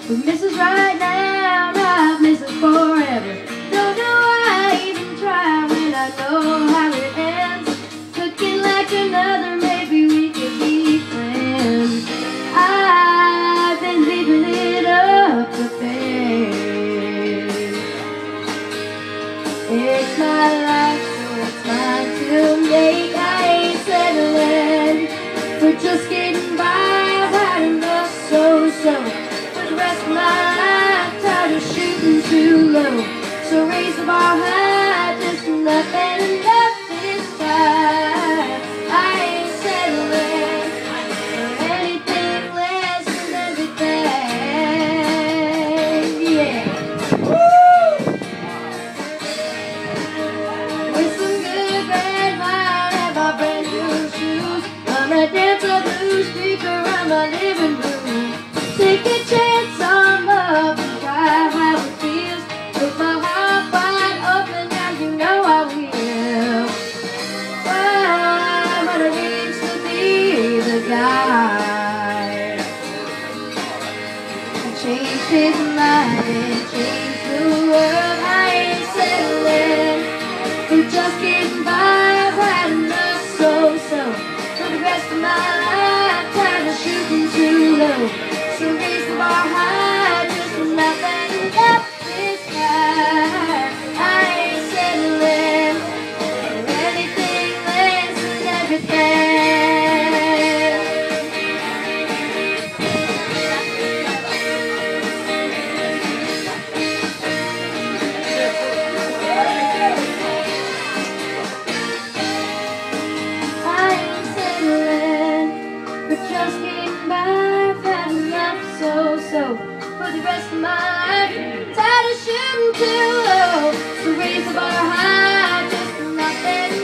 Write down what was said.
We miss us right now, not miss us forever. Don't know why I even try when I know how it ends. Looking like another, maybe we could be friends. I've been leaving it up to fate. It's my life, so it's mine to make. I ain't settling for just getting by. I've had enough, so for the rest of my life, tired of shooting too low. So raise the bar high, just nothing enough this time. I ain't settling for anything less than everything. Yeah. Woo! With some good bad wine and my brand new shoes, I'm a dancer, blue speaker around my living room. Take a chance on love and try how it feels. With my heart wide open, now you know I will. I'm gonna reach to be the guy who changed his mind and changed the world. I ain't settling for just getting by. I've had enough, so for the rest of my life, tired of shooting too low. So raise the bar high, just nothing up this time. I ain't settling for anything less than everything. I ain't settling for just getting by. I've had enough, so for the rest of my life, tired of shooting too low. So raise the bar high, just nothing